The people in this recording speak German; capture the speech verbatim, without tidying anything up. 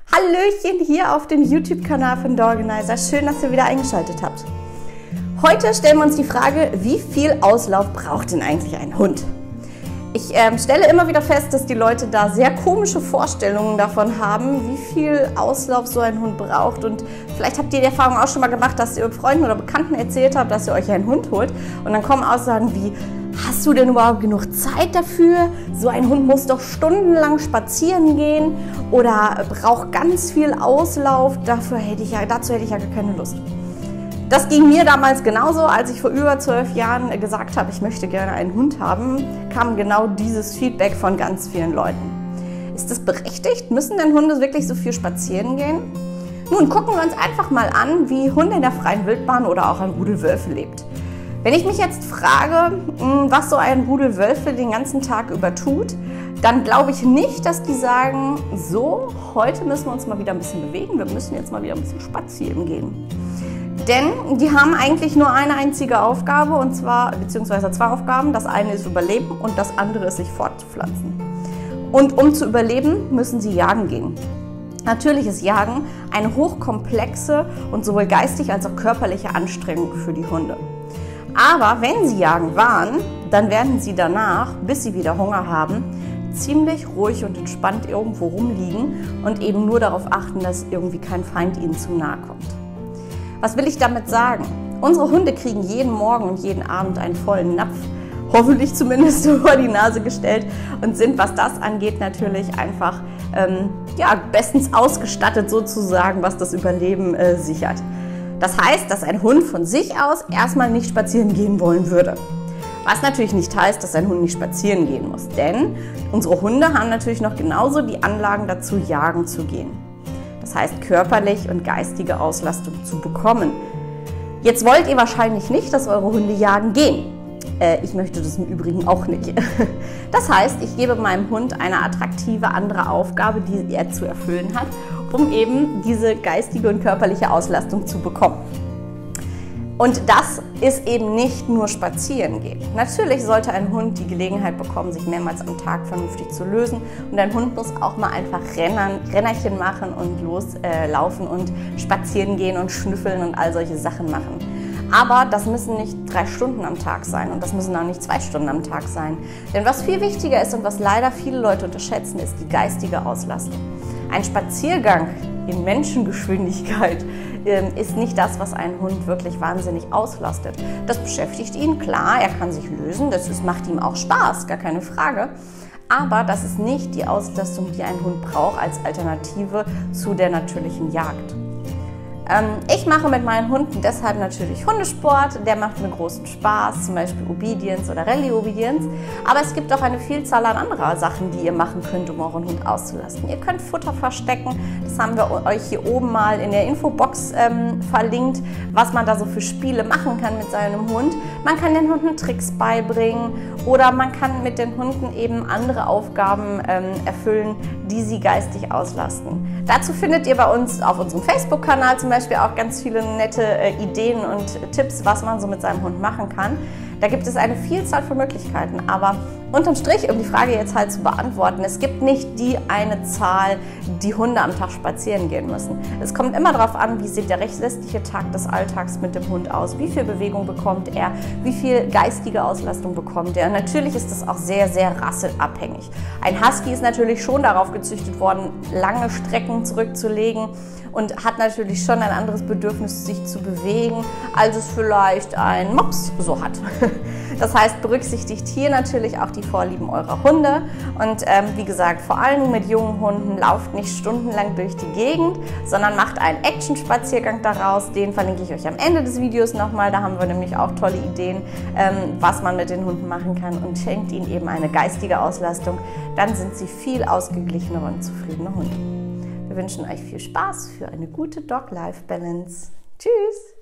Hallöchen hier auf dem YouTube-Kanal von Dogganizer. Schön, dass ihr wieder eingeschaltet habt. Heute stellen wir uns die Frage, wie viel Auslauf braucht denn eigentlich ein Hund? Ich ähm, stelle immer wieder fest, dass die Leute da sehr komische Vorstellungen davon haben, wie viel Auslauf so ein Hund braucht. Und vielleicht habt ihr die Erfahrung auch schon mal gemacht, dass ihr Freunden oder Bekannten erzählt habt, dass ihr euch einen Hund holt. Und dann kommen Aussagen wie, hast du denn überhaupt genug Zeit dafür? So ein Hund muss doch stundenlang spazieren gehen oder braucht ganz viel Auslauf. Dafür hätte ich ja, dazu hätte ich ja gar keine Lust. Das ging mir damals genauso, als ich vor über zwölf Jahren gesagt habe, ich möchte gerne einen Hund haben, kam genau dieses Feedback von ganz vielen Leuten. Ist das berechtigt? Müssen denn Hunde wirklich so viel spazieren gehen? Nun gucken wir uns einfach mal an, wie Hunde in der freien Wildbahn oder auch ein Rudel Wölfe lebt. Wenn ich mich jetzt frage, was so ein Rudel Wölfe den ganzen Tag über tut, dann glaube ich nicht, dass die sagen, so, heute müssen wir uns mal wieder ein bisschen bewegen, wir müssen jetzt mal wieder ein bisschen spazieren gehen. Denn die haben eigentlich nur eine einzige Aufgabe, und zwar, beziehungsweise zwei Aufgaben. Das eine ist Überleben und das andere ist sich fortzupflanzen. Und um zu überleben, müssen sie jagen gehen. Natürlich ist Jagen eine hochkomplexe und sowohl geistig als auch körperliche Anstrengung für die Hunde. Aber wenn sie jagen waren, dann werden sie danach, bis sie wieder Hunger haben, ziemlich ruhig und entspannt irgendwo rumliegen und eben nur darauf achten, dass irgendwie kein Feind ihnen zu nahe kommt. Was will ich damit sagen? Unsere Hunde kriegen jeden Morgen und jeden Abend einen vollen Napf, hoffentlich zumindest vor die Nase gestellt, und sind, was das angeht, natürlich einfach ähm, ja, bestens ausgestattet sozusagen, was das Überleben äh, sichert. Das heißt, dass ein Hund von sich aus erstmal nicht spazieren gehen wollen würde. Was natürlich nicht heißt, dass ein Hund nicht spazieren gehen muss, denn unsere Hunde haben natürlich noch genauso die Anlagen dazu, jagen zu gehen. Das heißt, körperlich und geistige Auslastung zu bekommen. Jetzt wollt ihr wahrscheinlich nicht, dass eure Hunde jagen gehen. Äh, ich möchte das im Übrigen auch nicht. Das heißt, ich gebe meinem Hund eine attraktive andere Aufgabe, die er zu erfüllen hat, um eben diese geistige und körperliche Auslastung zu bekommen. Und das ist eben nicht nur spazieren gehen. Natürlich sollte ein Hund die Gelegenheit bekommen, sich mehrmals am Tag vernünftig zu lösen. Und ein Hund muss auch mal einfach Rennern, Rennerchen machen und loslaufen äh, und spazieren gehen und schnüffeln und all solche Sachen machen. Aber das müssen nicht drei Stunden am Tag sein und das müssen auch nicht zwei Stunden am Tag sein. Denn was viel wichtiger ist und was leider viele Leute unterschätzen, ist die geistige Auslastung. Ein Spaziergang in Menschengeschwindigkeit ist nicht das, was einen Hund wirklich wahnsinnig auslastet. Das beschäftigt ihn, klar, er kann sich lösen, das ist, macht ihm auch Spaß, gar keine Frage. Aber das ist nicht die Auslastung, die ein Hund braucht als Alternative zu der natürlichen Jagd. Ich mache mit meinen Hunden deshalb natürlich Hundesport, der macht mir großen Spaß, zum Beispiel Obedience oder Rallye Obedience. Aber es gibt auch eine Vielzahl an anderer Sachen, die ihr machen könnt, um euren Hund auszulasten. Ihr könnt Futter verstecken, das haben wir euch hier oben mal in der Infobox ähm, verlinkt, was man da so für Spiele machen kann mit seinem Hund. Man kann den Hunden Tricks beibringen oder man kann mit den Hunden eben andere Aufgaben ähm, erfüllen, die sie geistig auslasten. Dazu findet ihr bei uns auf unserem Facebook-Kanal zum Beispiel auch ganz viele nette äh, Ideen und Tipps, was man so mit seinem Hund machen kann. Da gibt es eine Vielzahl von Möglichkeiten, aber unterm Strich, um die Frage jetzt halt zu beantworten, es gibt nicht die eine Zahl, die Hunde am Tag spazieren gehen müssen. Es kommt immer darauf an, wie sieht der restliche Tag des Alltags mit dem Hund aus, wie viel Bewegung bekommt er, wie viel geistige Auslastung bekommt er. Natürlich ist das auch sehr, sehr rasseabhängig. Ein Husky ist natürlich schon darauf gezüchtet worden, lange Strecken zurückzulegen und hat natürlich schon ein anderes Bedürfnis, sich zu bewegen, als es vielleicht ein Mops so hat. Das heißt, berücksichtigt hier natürlich auch die Vorlieben eurer Hunde und ähm, wie gesagt, vor allem mit jungen Hunden lauft nicht stundenlang durch die Gegend, sondern macht einen Action-Spaziergang daraus. Den verlinke ich euch am Ende des Videos nochmal. Da haben wir nämlich auch tolle Ideen, ähm, was man mit den Hunden machen kann, und schenkt ihnen eben eine geistige Auslastung. Dann sind sie viel ausgeglichenere und zufriedene Hunde. Wir wünschen euch viel Spaß für eine gute Dog-Life-Balance. Tschüss!